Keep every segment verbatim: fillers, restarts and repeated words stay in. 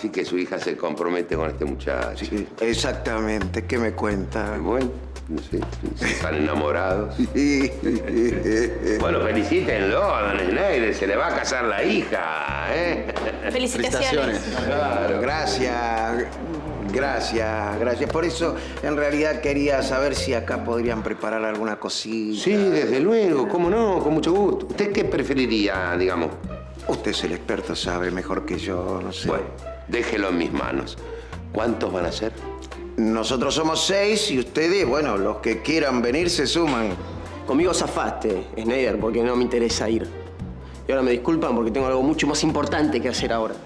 Así que su hija se compromete con este muchacho. Sí, exactamente. ¿Qué me cuenta? Bueno, no sé, están enamorados. Bueno, felicítenlo a don Schneider, se le va a casar la hija, ¿eh? Felicitaciones. Claro. Gracias, gracias, gracias. Por eso, en realidad, quería saber si acá podrían preparar alguna cosita. Sí, desde luego, cómo no, con mucho gusto. ¿Usted qué preferiría, digamos? Usted es el experto, sabe mejor que yo, no sé. Bueno, déjelo en mis manos. ¿Cuántos van a ser? Nosotros somos seis y ustedes, bueno, los que quieran venir se suman. Conmigo zafaste, Schneider, porque no me interesa ir. Y ahora me disculpan porque tengo algo mucho más importante que hacer ahora.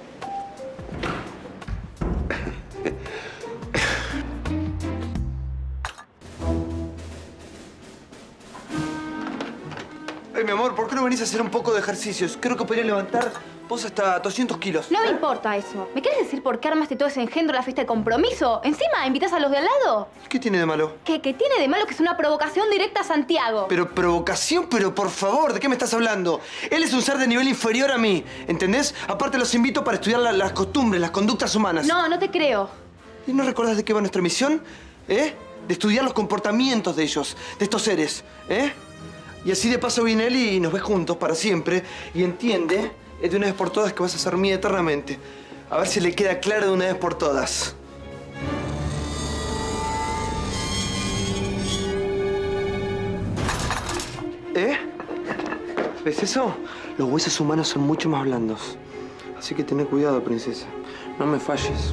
Ay, mi amor, ¿por qué no venís a hacer un poco de ejercicios? Creo que podría levantar vos hasta doscientos kilos. No me importa eso. ¿Me quieres decir por qué armaste todo ese engendro en la fiesta de compromiso? Encima, ¿invitas a los de al lado? ¿Qué tiene de malo? ¿Qué, qué tiene de malo que es una provocación directa a Santiago? Pero provocación, pero por favor, ¿de qué me estás hablando? Él es un ser de nivel inferior a mí, ¿entendés? Aparte los invito para estudiar la, las costumbres, las conductas humanas. No, no te creo. ¿Y no recordás de qué va nuestra misión? ¿Eh? De estudiar los comportamientos de ellos, de estos seres, ¿eh? Y así de paso viene él y nos ve juntos para siempre y entiende de una vez por todas que vas a ser mía eternamente. A ver si le queda claro de una vez por todas. ¿Eh? ¿Ves eso? Los huesos humanos son mucho más blandos. Así que ten cuidado, princesa. No me falles.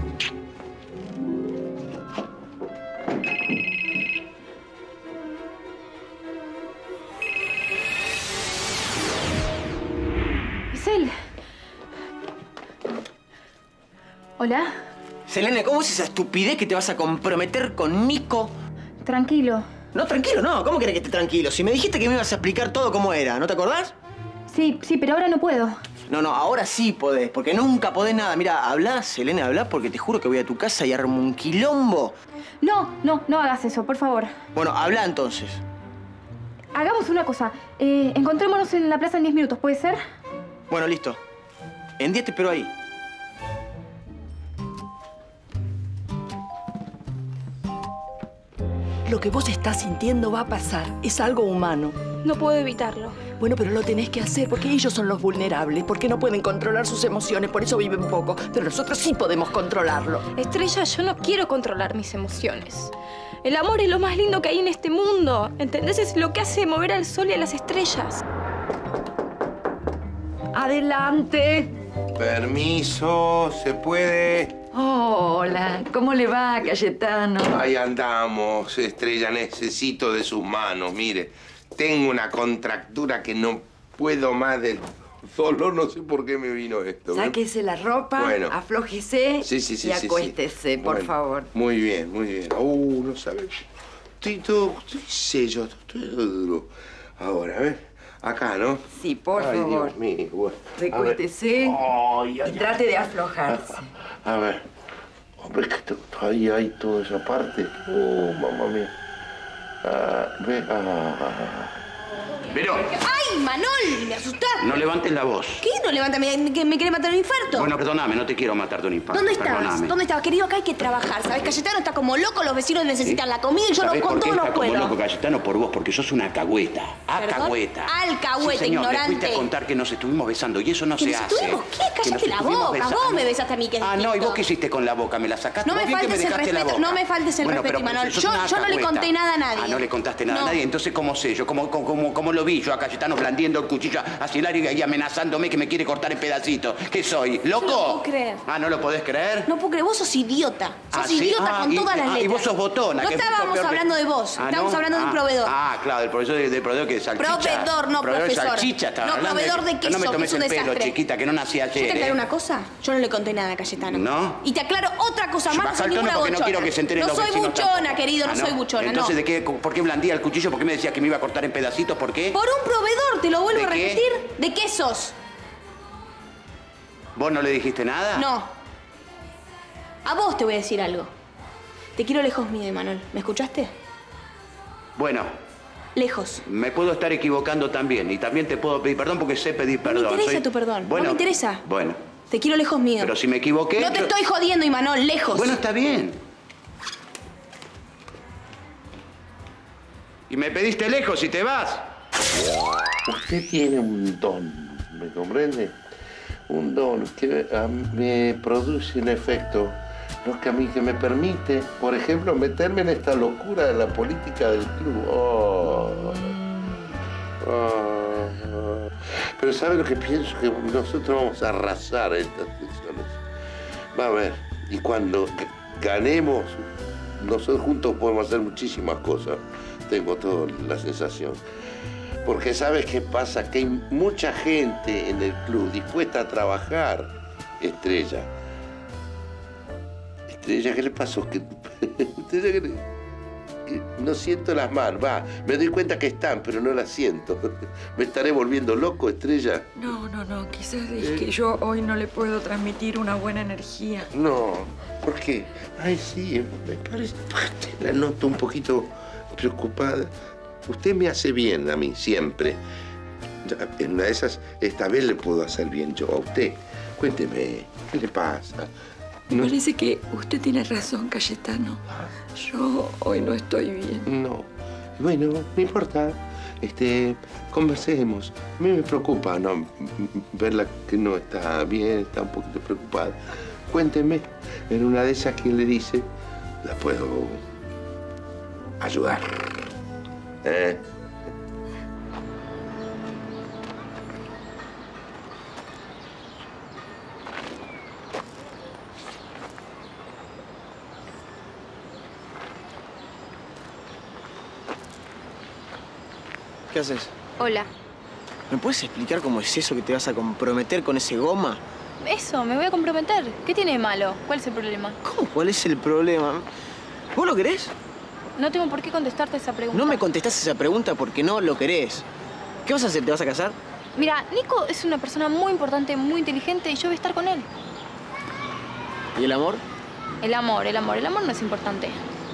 ¿Hola? Selene, ¿cómo es esa estupidez que te vas a comprometer con Nico? Tranquilo. No, tranquilo, no. ¿Cómo querés que esté tranquilo? Si me dijiste que me ibas a explicar todo cómo era, ¿no te acordás? Sí, sí, pero ahora no puedo. No, no, ahora sí podés, porque nunca podés nada. Mira, hablá, Selene, hablá, porque te juro que voy a tu casa y armo un quilombo. No, no, no hagas eso, por favor. Bueno, habla entonces. Hagamos una cosa. Eh, encontrémonos en la plaza en diez minutos, ¿puede ser? Bueno, listo. En diez te espero ahí. Lo que vos estás sintiendo va a pasar. Es algo humano. No puedo evitarlo. Bueno, pero lo tenés que hacer porque ellos son los vulnerables, porque no pueden controlar sus emociones, por eso viven poco. Pero nosotros sí podemos controlarlo. Estrella, yo no quiero controlar mis emociones. El amor es lo más lindo que hay en este mundo. ¿Entendés? Es lo que hace mover al sol y a las estrellas. ¡Adelante! Permiso, ¿se puede? Hola, ¿cómo le va, Cayetano? Ahí andamos, Estrella, necesito de sus manos, mire. Tengo una contractura que no puedo más del dolor, no sé por qué me vino esto. Sáquese la ropa, bueno. aflójese sí, sí, sí, y sí, acuéstese, sí. por Bueno, favor. Muy bien, muy bien. Uh, no sabes. Estoy todo, estoy sello, estoy todo duro. Ahora, a ver. Acá, ¿no? Sí, por Ay, favor. Dios mío. Bueno, recuéstese ay, ay, y trate de aflojarse. A ver. Hombre, que todavía hay toda esa parte. Oh, mamá mía. Ah, ve. Ah. Pero... ¡Ay, Manol! ¡Me asustaste! No levantes la voz. ¿Qué? ¿No levanta? ¿Me, que me quiere matar un infarto? Bueno, perdóname, no te quiero matar de un infarto. ¿Dónde estabas? Perdóname. ¿Dónde estabas? Querido, acá hay que trabajar, ¿sabes? Cayetano está como loco, los vecinos necesitan ¿Sí? la comida y yo no, ¿Sabés con por qué todo está no como puedo. loco, Cayetano? Por vos, porque sos una alcahueta. Alcahueta. Alcahueta, sí, señor, ignorante. Me fuiste a contar que nos estuvimos besando y eso no ¿Que se nos hace. estuvimos qué? Que Cállate nos la estuvimos boca. besando. Vos me besaste a mí, que es Ah, no, ¿y distinto. vos qué hiciste con la boca? ¿Me la sacaste? No me Vos bien que faltes me el dejaste la respeto, boca. no me faltes el Bueno, respeto, pero Imanol. sos Yo, una yo no le alcahueta. conté nada a nadie. Ah, no le contaste nada No. a nadie. Entonces, ¿cómo sé yo? ¿Cómo, cómo, cómo lo vi yo a Cayetano blandiendo el cuchillo hacia el área y amenazándome que me quiere cortar en pedacitos? ¿Qué soy? ¿Loco? Yo no puedo creer. Ah, ¿no lo podés creer? No puedo creer, vos sos idiota. Sos Ah, ¿sí? idiota Ah, con y- todas las ah, letras. y vos sos botona. No que es estábamos peor que- hablando de vos, Ah, estábamos ¿no? hablando de un Ah, proveedor. Ah, claro, del proveedor, del proveedor que es salchicha. Proveedor, no proveedor profesor. de salchicha, estaba No, hablando proveedor de que- queso, No me que tomes es un el pelo, desastre. chiquita, que no nací ¿Yo ayer, te aclaro ¿eh? una cosa? Yo no le conté nada a Cayetano. ¿No? Y te aclaro otra cosa más, no Baja soy el tono ninguna porque no buchona. quiero que se enteren No los soy vecinos buchona, tampoco. querido, no, Ah, soy buchona, Entonces, no. ¿de qué, ¿por qué blandía el cuchillo? ¿Por qué me decía que me iba a cortar en pedacitos? ¿Por qué? Por un proveedor, te lo vuelvo ¿De a qué? repetir. ¿De quesos? ¿Vos no le dijiste nada? No. A vos te voy a decir algo. Te quiero lejos mío, Imanol. ¿Me escuchaste? Bueno, Lejos. me puedo estar equivocando también y también te puedo pedir perdón porque sé pedir No perdón. me interesa Soy- tu perdón. Bueno, no me interesa. Bueno, Te quiero lejos mío. Pero si me equivoqué... No te yo- estoy jodiendo, Imanol, lejos. Bueno, está bien. Y me pediste lejos y te vas. Usted tiene un don, ¿me comprende? Un don que a mí me produce un efecto, lo que a mí que me permite, por ejemplo, meterme en esta locura de la política del club. Oh. Oh. Pero ¿sabe lo que pienso? Que nosotros vamos a arrasar estas elecciones. Va a ver, y cuando g- ganemos, nosotros juntos podemos hacer muchísimas cosas. Tengo toda la sensación. Porque ¿sabes qué pasa? Que hay mucha gente en el club dispuesta a trabajar, Estrella. Estrella, ¿qué le pasó? ¿Qué- Estrella, ¿qué le- que no siento las manos, va, me doy cuenta que están, pero no las siento. ¿Me estaré volviendo loco, Estrella? No, no, no, quizás es que yo hoy no le puedo transmitir una buena energía. No, ¿por qué? Ay, sí, me parece... La noto un poquito preocupada. Usted me hace bien a mí, siempre. Ya, en una de esas, esta vez le puedo hacer bien yo a usted. Cuénteme, ¿qué le pasa? Me parece que usted tiene razón, Cayetano. Yo hoy no estoy bien. No. Bueno, no importa. Este, conversemos. A mí me preocupa, ¿no? Verla que no está bien, está un poquito preocupada. Cuénteme, en una de esas, ¿quién le dice? La puedo ayudar. ¿Eh? ¿Qué haces? Hola. ¿Me puedes explicar cómo es eso que te vas a comprometer con ese goma? Eso, me voy a comprometer. ¿Qué tiene de malo? ¿Cuál es el problema? ¿Cómo? ¿Cuál es el problema? ¿Vos lo querés? No tengo por qué contestarte esa pregunta. No me contestás esa pregunta porque no lo querés. ¿Qué vas a hacer? ¿Te vas a casar? Mira, Nico es una persona muy importante, muy inteligente y yo voy a estar con él. ¿Y el amor? El amor, el amor, el amor no es importante.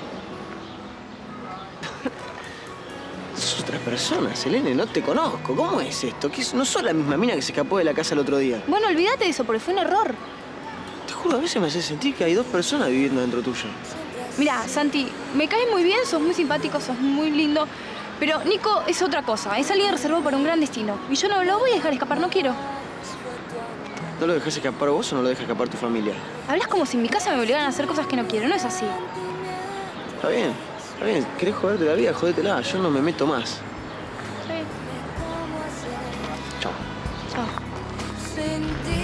Sos otra persona, Selene, no te conozco. ¿Cómo es esto? ¿Qué es? No sos la misma mina que se escapó de la casa el otro día. Bueno, olvídate de eso porque fue un error. Te juro, a veces me hace sentir que hay dos personas viviendo dentro tuyo. Mira, Santi, me caes muy bien, sos muy simpático, sos muy lindo. Pero Nico es otra cosa, es alguien reservado para un gran destino. Y yo no lo voy a dejar escapar, no quiero. ¿No lo dejas escapar vos o no lo deja escapar tu familia? Hablas como si en mi casa me obligaran a hacer cosas que no quiero, no es así. Está bien, está bien. ¿Querés joderte la vida? Jódetela. Yo no me meto más. Sí. Chao. Chao. Sin ti